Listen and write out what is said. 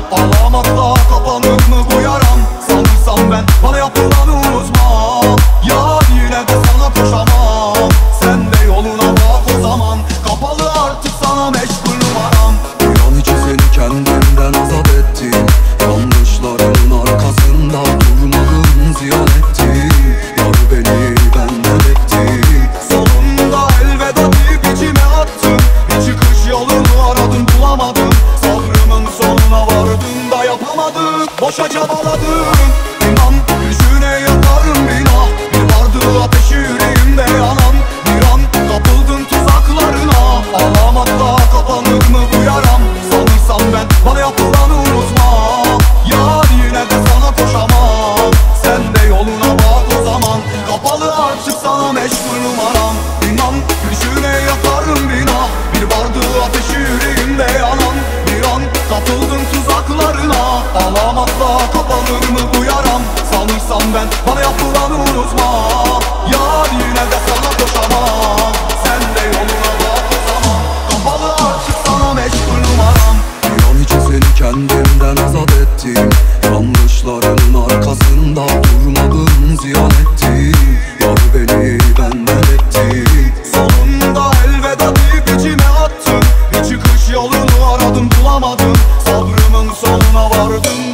Ağlamakla kapanır mı bu yaram? Sanırsam ben bana yapılanı unutmam. Ya yine de sana koşamam. Sen de yoluna bak o zaman. Kapalı artık sana meşgul numaram. Bir an içi seni kendimden azat ettim. Yanlışların arkasında durmadın, ziyan ettin. Yar beni benden etti. Sonunda elveda deyip içime attım. Bir çıkış yolunu aradım bulamadım. Sabrımın sonuna vardım da yapamadım. Boşa çabaladım. İnan yüzüne yakarım bina. Bir vardı ateşi yüreğimde yanan. Bir an kapıldım tuzaklarına. Ağlamakla kapanır mı bu yaram? Sanırsam ben bana yapılanı unutmam. Ya yine de sana koşamam. Sen de yoluna bak o zaman. Kapalı artık sana meşgul numaram. İnan yüzüne yakarım bina. Bir vardı ateşi yüreğimde yanan. Bir an kapıldım tuzaklarına. Ağlamakla kapanır mı bu yaram? Sanırsam ben bana yapılanı unutmam. Ya yine de sana koşamam. Sen de yoluna bak o zaman. Kapalı artık sana meşgul numaram. Bir an içi seni kendimden azat ettim. Yanlışların arkasında durmadın, ziyan ettin. Yar beni benden etti. Sonunda elveda deyip içime attım. Bir çıkış yolunu aradım bulamadım. Sabrımın sonuna vardım